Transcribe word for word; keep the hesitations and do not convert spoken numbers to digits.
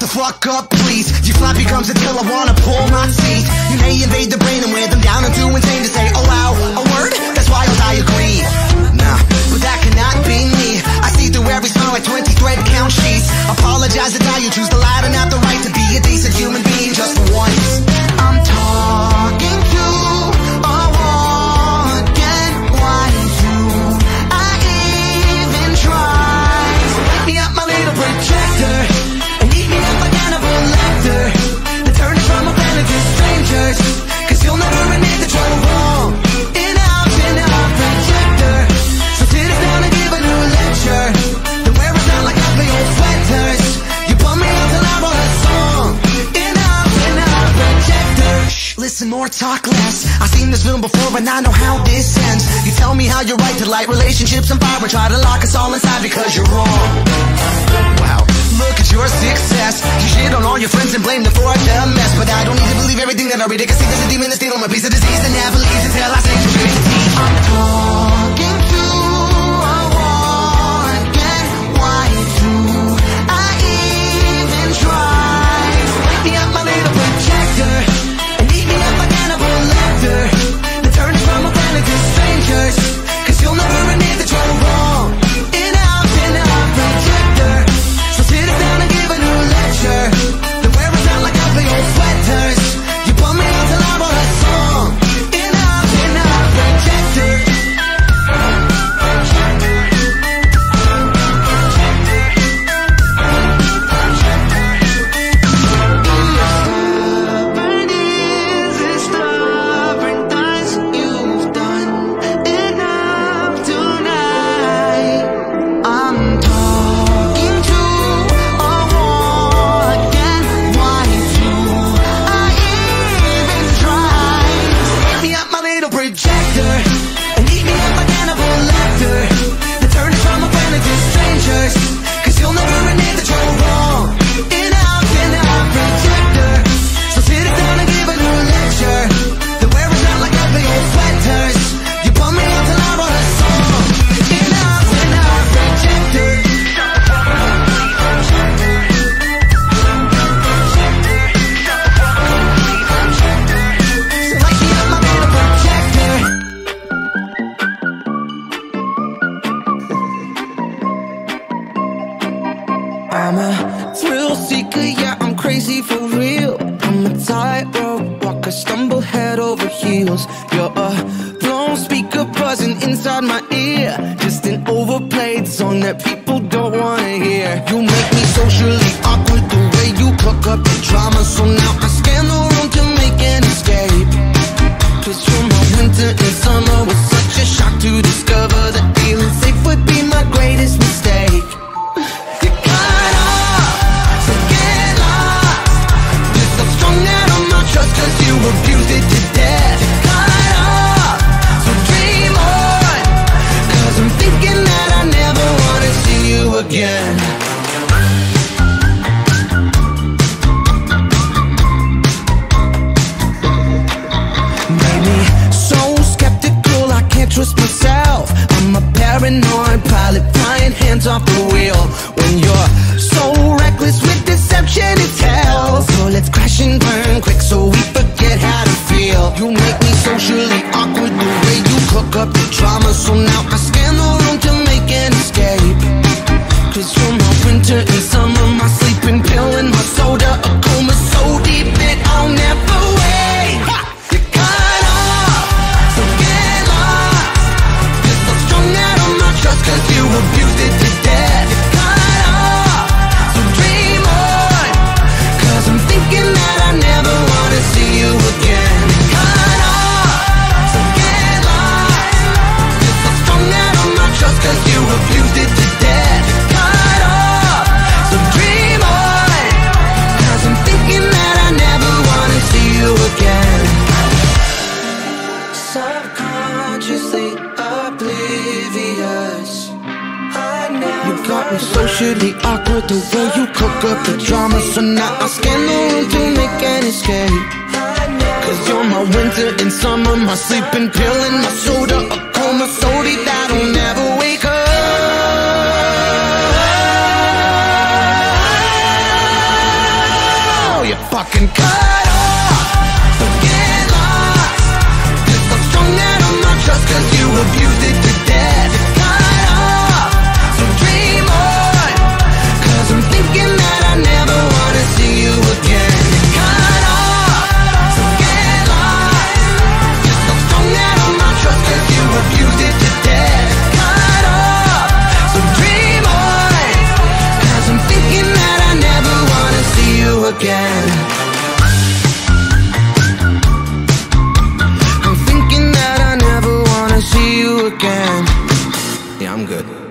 the fuck up, please. Your floppy comes until I wanna pull my teeth. You may invade the brain and wear them down. I'm too insane to say, oh wow, a word? That's wild, I agree. Nah, but that cannot be me. I see through every smile like twenty thread count sheets. Apologize that now you choose the lie and not the right to be a decent human being just for once. I'm talking to a wall again. Why do I even try? So wake me up, my little projector, and eat me up like Hannibal Lecter. And turn us from a planet to strangers, cause you'll never admit that you're wrong. In out, in out, projector. So sit us down and give a new lecture. Then wear us down like ugly old sweaters. You bum me out till I wrote a song. In out, in out, projector. Shh, listen more, talk less. I've seen this film before and I know how this ends. You tell me how you're right to light relationships on fire and try to lock us all inside because you're wrong. Wow, look at your success. You shit on all your friends and blame them for the mess. But I don't need to believe everything that I read. I can see there's a demon that's stealing my piece of disease and never leaves until I say you're guilty. I'm talking to a wall again. Why do I even try? Wake me up, my little projector, and eat me up like Hannibal Lecter. Then turn us from a planet to strangers, cause you'll never admit that you're wrong. In out, in out, projector. So sit us down and give a new lecture. Then wear us down like ugly old sweaters. You bum me out till I wrote a song. In out, in out, projector. Stubborn is as stubborn as you've done enough tonight. I'm talking to a wall again. Why do I even try? Wake me up, my little projector, and eat me up like Hannibal Lecter. Then turn us from a planet to strangers, cause you'll never admit that you're wrong. In out, in out, projector. So sit us down and give a new lecture. Then wear us out like ugly old sweaters. You bum me out till I wrote a song. In out, in out, projector. So light me up, my little projector. I'm a thrill seeker, yeah, I'm crazy for real. I'm a tightrope walker, stumble head over heels. You're a blown speaker buzzing inside my ear, just an overplayed song that people don't wanna hear. You make me socially awkward the way you cook up the drama. So now I scan the room to make an escape, cause you're my winter and summer. Was such a shock to discover that feeling safe would be my greatest mistake. You cut off, so get lost. You're so strong that I'm not trust, cause you abused it to death. You cut off, so dream on, cause I'm thinking that I never wanna see you again. Made me so skeptical, I can't trust myself. I'm a paranoid pilot, flying hands off the wheel. When you're so reckless with deception, it's hell. So let's crash and burn quick so we forget how to feel. You make me socially awkward the way you cook up the drama. So now I scan the room to make an escape, cause you're my winter and summer, my sleeping pill and my soda. A coma so deep that I'll never wake. You cut off, so get lost. You're so strong that I'm not trust, cause you abused it to death. You cut off, so dream on, cause I'm thinking that I never wanna see you again. You cut off, so get lost. You're so strong that I'm not trust, cause you abused it to death. You cut off, so dream on, cause I'm thinking that I never wanna see you again. Subconsciously oblivious, I never. You got me socially awkward the way you cook up the drama. So now I scan the room to make an escape, cause you're my winter and summer, my sleeping pill and my soda. A coma so deep that I'll never wake up. fucking cut off. Don't get lost. You're so strong that I'm not just cause you abused it to death. Cut off, so dream on, cause I'm thinking that I never wanna see you again. Cut off, so get lost. You're so strong that I'm not just cause you abused it to death. Cut off, so dream on, cause I'm thinking that I never wanna see you again. I'm thinking that I never wanna see you again. Yeah, I'm good.